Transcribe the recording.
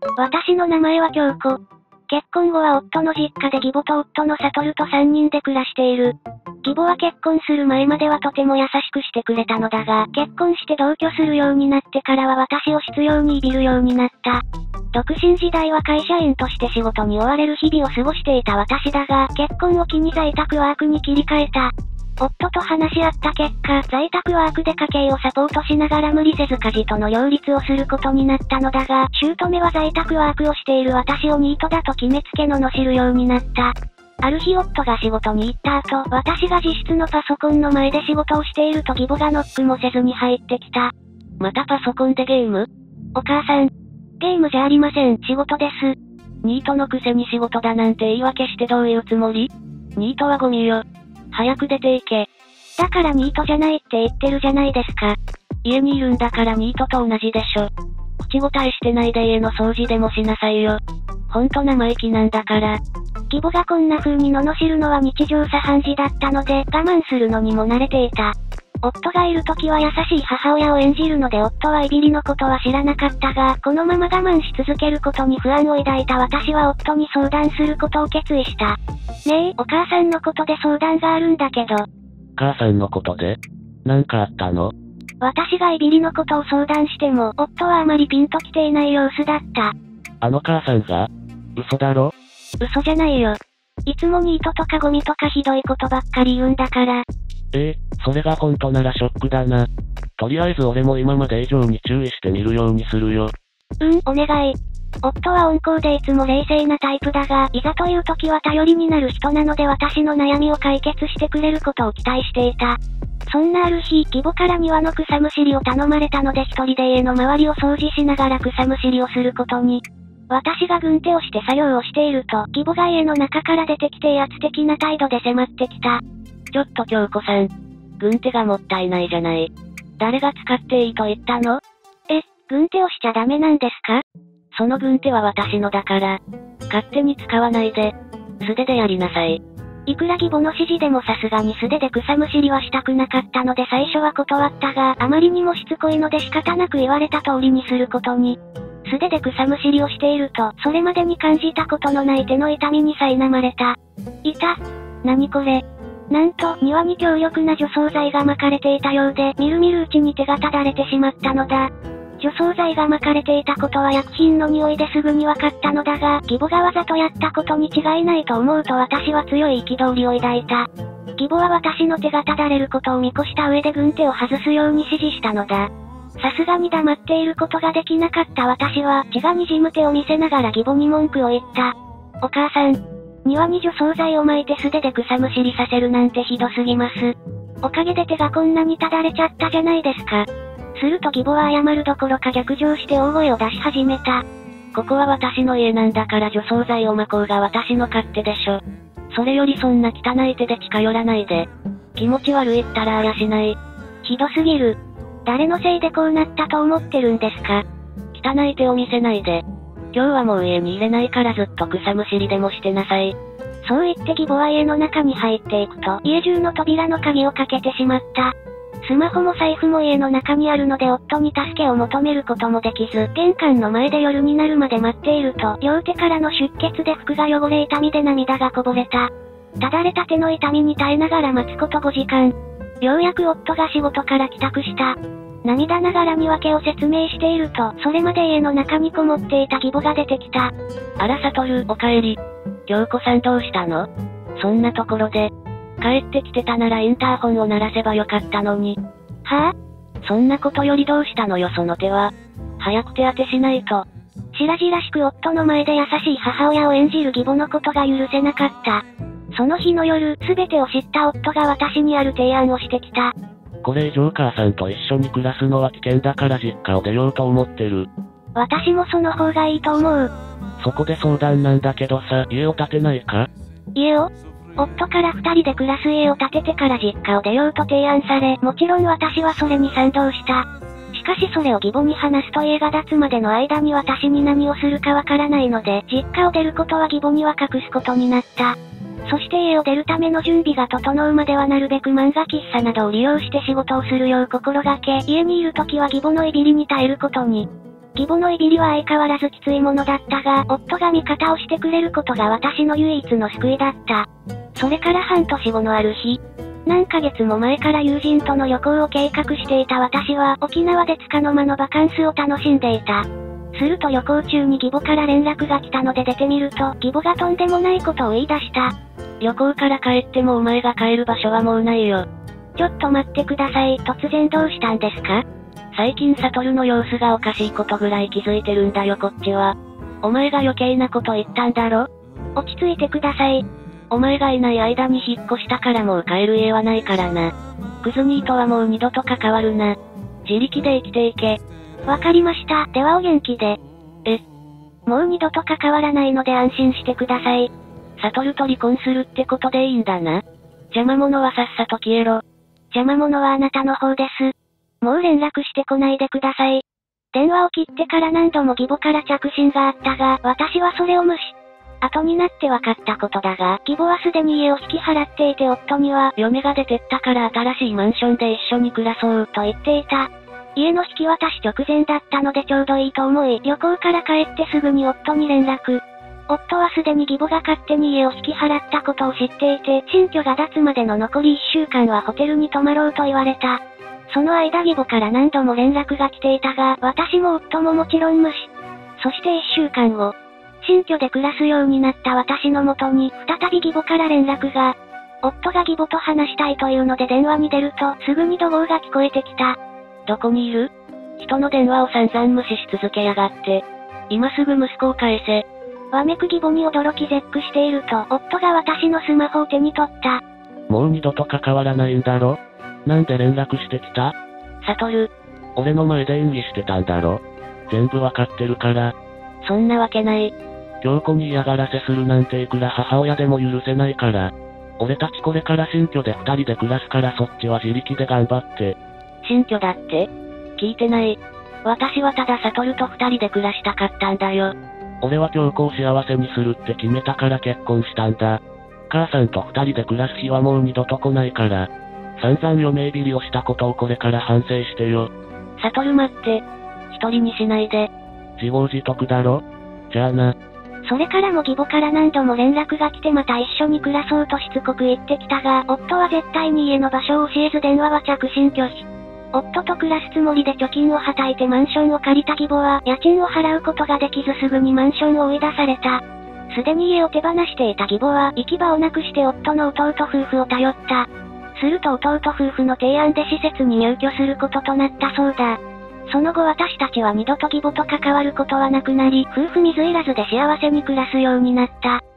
私の名前は京子。結婚後は夫の実家で義母と夫の悟と3人で暮らしている。義母は結婚する前まではとても優しくしてくれたのだが、結婚して同居するようになってからは私を執拗にいびるようになった。独身時代は会社員として仕事に追われる日々を過ごしていた私だが、結婚を機に在宅ワークに切り替えた。夫と話し合った結果、在宅ワークで家計をサポートしながら無理せず家事との両立をすることになったのだが、姑は在宅ワークをしている私をニートだと決めつけ罵るようになった。ある日夫が仕事に行った後、私が自室のパソコンの前で仕事をしていると義母がノックもせずに入ってきた。 またパソコンでゲーム？ お母さん。ゲームじゃありません、仕事です。 ニートのくせに仕事だなんて言い訳してどういうつもり？ニートはゴミよ。早く出て行け。 だからニートじゃないって言ってるじゃないですか。 家にいるんだからニートと同じでしょ。口答えしてないで家の掃除でもしなさいよ。ほんと生意気なんだから。 義母がこんな風に罵るのは日常茶飯事だったので、我慢するのにも慣れていた。夫がいる時は優しい母親を演じるので夫はいびりのことは知らなかったが、このまま我慢し続けることに不安を抱いた私は夫に相談することを決意した。ねえ、お母さんのことで相談があるんだけど。 母さんのことで？なんかあったの？ 私がいびりのことを相談しても、夫はあまりピンときていない様子だった。 あの母さんが？嘘だろ？ 嘘じゃないよ。いつもニートとかゴミとかひどいことばっかり言うんだから。 それが本当ならショックだな。とりあえず俺も今まで以上に注意してみるようにするよ。 お願い。夫は温厚でいつも冷静なタイプだが、いざという時は頼りになる人なので私の悩みを解決してくれることを期待していた。そんなある日、義母から庭の草むしりを頼まれたので一人で家の周りを掃除しながら草むしりをすることに。私が軍手をして作業をしていると、義母が家の中から出てきて威圧的な態度で迫ってきた。 ちょっと京子さん。軍手がもったいないじゃない。誰が使っていいと言ったの？ 軍手をしちゃダメなんですか？ その軍手は私のだから。勝手に使わないで。素手でやりなさい。 いくら義母の指示でもさすがに素手で草むしりはしたくなかったので最初は断ったが、あまりにもしつこいので仕方なく言われた通りにすることに。素手で草むしりをしていると、それまでに感じたことのない手の痛みに苛まれた。何これ。なんと、庭に強力な除草剤が巻かれていたようで、みるみるうちに手がただれてしまったのだ。除草剤が巻かれていたことは薬品の匂いですぐに分かったのだが、義母がわざとやったことに違いないと思うと私は強い憤りを抱いた。義母は私の手がただれることを見越した上で軍手を外すように指示したのだ。さすがに黙っていることができなかった私は血が滲む手を見せながら義母に文句を言った。お母さん。庭に除草剤を巻いて素手で草むしりさせるなんてひどすぎます。おかげで手がこんなにただれちゃったじゃないですか。すると義母は謝るどころか逆上して大声を出し始めた。 ここは私の家なんだから除草剤を巻こうが私の勝手でしょ。それよりそんな汚い手で近寄らないで。気持ち悪いったらあやしない。 ひどすぎる。誰のせいでこうなったと思ってるんですか？ 汚い手を見せないで。今日はもう家に入れないからずっと草むしりでもしてなさい。 そう言って義母は家の中に入っていくと、家中の扉の鍵をかけてしまった。スマホも財布も家の中にあるので夫に助けを求めることもできず、玄関の前で夜になるまで待っていると、両手からの出血で服が汚れ痛みで涙がこぼれた。ただれた手の痛みに耐えながら待つこと5時間。ようやく夫が仕事から帰宅した。涙ながらに訳を説明していると、それまで家の中にこもっていた義母が出てきた。 あら悟、お帰り。京子さんどうしたの？そんなところで。帰ってきてたならインターホンを鳴らせばよかったのに。 はそんなことよりどうしたのよその手は。早く手当てしないと。 白々しく夫の前で優しい母親を演じる義母のことが許せなかった。その日の夜、すべてを知った夫が私にある提案をしてきた。 これ以上母さんと一緒に暮らすのは危険だから実家を出ようと思ってる。 私もその方がいいと思う。 そこで相談なんだけどさ、家を建てないか？ 家を？夫から二人で暮らす家を建ててから実家を出ようと提案され、もちろん私はそれに賛同した。しかしそれを義母に話すと家が建つまでの間に私に何をするかわからないので、実家を出ることは義母には隠すことになった。そして家を出るための準備が整うまではなるべく漫画喫茶などを利用して仕事をするよう心がけ、家にいる時は義母のいびりに耐えることに。 義母のいびりは相変わらずきついものだったが、夫が味方をしてくれることが私の唯一の救いだった。それから半年後のある日、何ヶ月も前から友人との旅行を計画していた私は沖縄で束の間のバカンスを楽しんでいた。すると旅行中に義母から連絡が来たので出てみると、義母がとんでもないことを言い出した。 旅行から帰ってもお前が帰る場所はもうないよ。 ちょっと待ってください。突然どうしたんですか？ 最近サトルの様子がおかしいことぐらい気づいてるんだよこっちは。お前が余計なこと言ったんだろ？ 落ち着いてください。 お前がいない間に引っ越したからもう帰る家はないからな。クズニーとはもう二度と関わるな。自力で生きていけ。 わかりました。ではお元気で。もう二度と関わらないので安心してください。 サトルと離婚するってことでいいんだな。邪魔者はさっさと消えろ。 邪魔者はあなたの方です。もう連絡してこないでください。電話を切ってから何度も義母から着信があったが、私はそれを無視。後になって分かったことだが、義母はすでに家を引き払っていて夫には、 嫁が出てったから新しいマンションで一緒に暮らそうと言っていた。家の引き渡し直前だったのでちょうどいいと思い、旅行から帰ってすぐに夫に連絡。夫はすでに義母が勝手に家を引き払ったことを知っていて、新居が立つまでの残り1週間はホテルに泊まろうと言われた。その間義母から何度も連絡が来ていたが、私も夫ももちろん無視。そして1週間後、新居で暮らすようになった私の元に、再び義母から連絡が。夫が義母と話したいというので電話に出ると、すぐに怒号が聞こえてきた。 どこにいる？人の電話を散々無視し続けやがって。今すぐ息子を返せ。 わめく義母に驚き絶句していると、夫が私のスマホを手に取った。 もう二度と関わらないんだろ？なんで連絡してきた？ サトル。 俺の前で演技してたんだろ？全部わかってるから。 そんなわけない。 京子に嫌がらせするなんていくら母親でも許せないから。俺たちこれから新居で二人で暮らすからそっちは自力で頑張って。 新居だって？聞いてない。私はただサトルと二人で暮らしたかったんだよ。 俺は京子を幸せにするって決めたから結婚したんだ。母さんと二人で暮らす日はもう二度と来ないから。散々嫁いびりをしたことをこれから反省してよ。 サトル待って。一人にしないで。 自業自得だろ？じゃあな。 それからも義母から何度も連絡が来てまた一緒に暮らそうとしつこく言ってきたが、夫は絶対に家の場所を教えず電話は着信拒否。夫と暮らすつもりで貯金をはたいてマンションを借りた義母は家賃を払うことができずすぐにマンションを追い出された。すでに家を手放していた義母は行き場をなくして夫の弟夫婦を頼った。すると弟夫婦の提案で施設に入居することとなったそうだ。その後私たちは二度と義母と関わることはなくなり、夫婦水入らずで幸せに暮らすようになった。